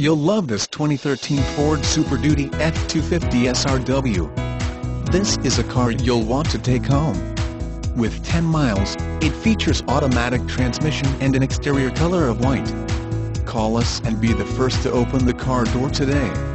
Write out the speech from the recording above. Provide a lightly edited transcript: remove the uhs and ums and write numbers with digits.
You'll love this 2013 Ford Super Duty F-250 SRW. This is a car you'll want to take home. With 10 miles, it features automatic transmission and an exterior color of white. Call us and be the first to open the car door today.